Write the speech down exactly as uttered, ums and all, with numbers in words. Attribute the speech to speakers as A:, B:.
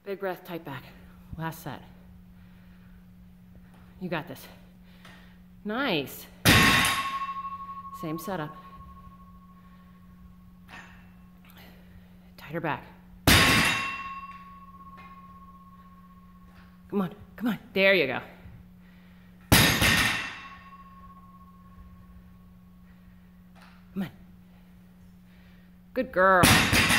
A: Big breath, tight back. Last set. You got this. Nice. Same setup. Tighter back. Come on, come on. There you go. Come on. Good girl.